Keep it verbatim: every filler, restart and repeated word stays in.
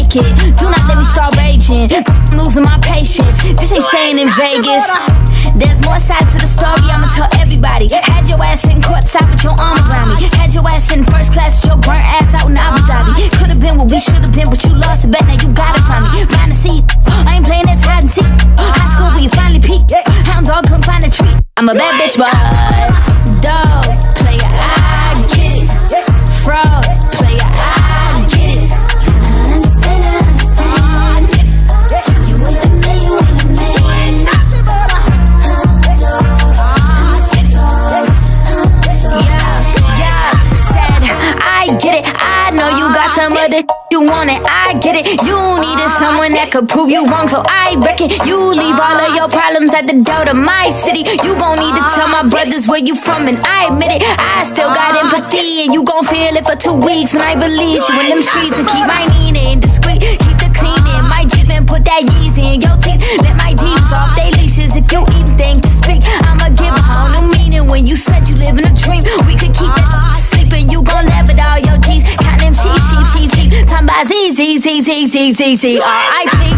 make it. Do not let me start raging. I'm losing my patience. This ain't staying in Vegas. There's more sides to the story, I'ma tell everybody. Had your ass in courtside with your arm around me. Had your ass in first class with your burnt ass out in Abu Dhabi. Could've been what we should've been, but you lost a bet, now you gotta find me. Find a seat, I ain't playing this hide and seek. High school where you finally peaked. Hound dog couldn't find a treat. I'm a bad bitch, but dog, player, I get it. Fraud, player, I get it. I understand, I understand. You ain't the man, you ain't the man. Hound dog, hound dog, hound dog. Yeah, yeah, said, I get it. I know you got some other you want it, I get it. You needed someone that could prove you wrong, so I reckon you leave all of your problems at the door to my city. You gon' need to tell my brothers where you from, and I admit it. I still got empathy, and you gon' feel it for two weeks when I release you in them streets. And keep my Nina in discreet, keep the clean in my Jeep and put that Yeezy in your teeth. Let my deeds off they leashes if you even think to speak. I'ma give a whole new meaning when you said you live in a dream. We could keep it sleeping, you gon' laugh at all your G's. Count them sheep, sheep, sheep, sheep. Time by Z, Z, Z, Z, Z, Z, Z, R I P